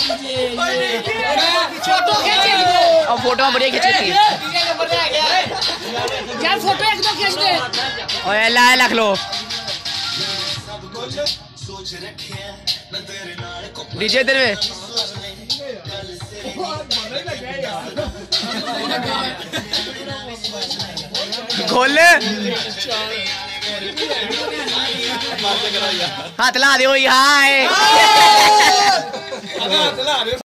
Photo अब photo बढ़िया खींचती है यार, फोटो एक दो खींच दे। ओए ला रख लो डीजे इधर में खोल ले हाथ ला दे।